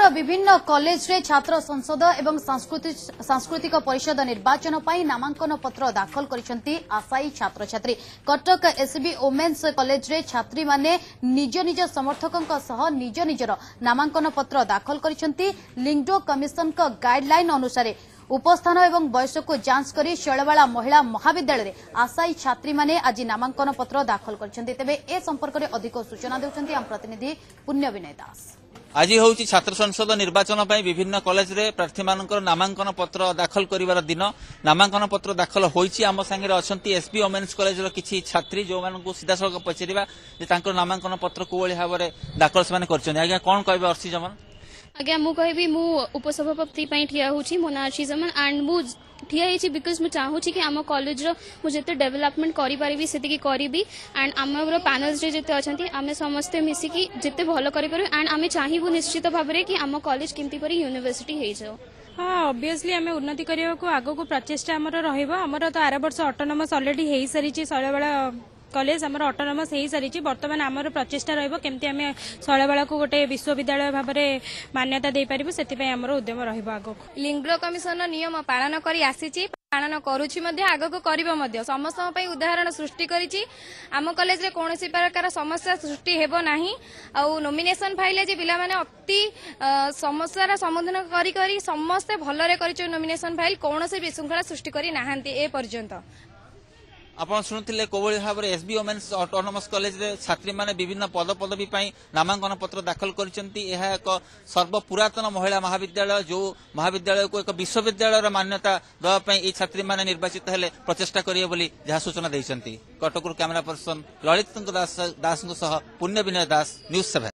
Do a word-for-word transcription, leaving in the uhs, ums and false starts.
विभिन्न कॉलेज रे छात्र संसद एवं सांस्कृतिक परिषद निर्वाचन पर नामांकन पत्र दाखल करिसेंती आशायी छात्र छात्री। कटक एसबी वोमेन्स कॉलेज रे छात्री माने निज निज समर्थकों सह निज निजर नामांकन पत्र दाखल करिसेंती। लिंगडो कमिशन का गाइडलाइन अनुसार उपस्थान एवं बयसक को जांच करी शैलवाला महिला महाविद्यालय आशायी छात्री माने आज नामांकन पत्र दाखल करछन्ती। तेबे ए संपर्क में अधिक सूचना देउछन्ती आम प्रतिनिधि पुण्य विनय दास। आज हूँ छात्र संसद निर्वाचन पर विभिन्न कॉलेज रे प्रार्थी मानकर नामांकन पत्र दाखल करिवार दिन नामांकन पत्र दाखल होईची। आम संगे अछंती एसबी वोमेन्स कॉलेज रो किछि छात्री जो मानकु सीधा सळक पचरिबा जे तांकर नामांकन पत्र कोवळी भाबरे दाखल से माने करछन्ती। आज्ञा कोन कहबे अर्सी जमन? आज्ञा मु कहबी मु उपसभापति पई ठिया होची मो ना अछि जमन एंड मु ठिया हेची बिकॉज मु चाहू छी कि आम कॉलेज रो मु जते डेवलपमेंट करि परिबी सेति की करिबी एंड आमर पैनल्स रे जते अछंती आमे समस्त मिसी की जते भलो करि परिबी एंड आमे चाहिबु निश्चित भाबरे कि आम कॉलेज केमती परी यूनिवर्सिटी हे जाओ। हाँ ऑब्वियसली आम उन्नति करने को आगो को प्रचेषा आमर रहिबो। आमर तो आर वर्ष ऑटोनोमस ऑलरेडी हेई सारी शैलवाला कॉलेज आमर ऑटोनोमस हो सारी। बर्तमान आमर प्रचेषा रमती आम शैलवाला को गोटे विश्वविद्यालय भाव में मान्यता दे पारिबु सेति आमर उद्यम रहिबो। आगो लिंगडो कमिशन नियम पालन करी आसीची पालन करुछि मध्ये आगको करिबो मध्ये समस्त पई उदाहरण सृष्टि करिछि। आम कॉलेज रे कोनोसी प्रकार समस्या सृष्टि हेबो नाही। आ नॉमिनेशन फाइल जे पिला माने अति समस्यार समाधान करी करी समस्त भलरे करिछु। नॉमिनेशन फाइल कोनोसी विशृंखला सृष्टि करी नाहांती ए पर्यंत। आपण शुणुथिले कोवळी भाबरे एसबी वोमेन्स ऑटोनोमस कॉलेज रे छात्री माने विभिन्न पद पदवी पई नामांकन पत्र दाखल करिसेंती। एहा एक सर्व पुरातन महिला महाविद्यालय जो महाविद्यालय को एक विश्वविद्यालय रा मान्यता दवा पई ए छात्री माने निर्वाचित हेले प्रचेष्टा करिए बोली जहा सूचना दैछंती। कटकरु कैमरा पर्सन ललित दास दास सह पुण्य विनय दास न्यूज सेवन।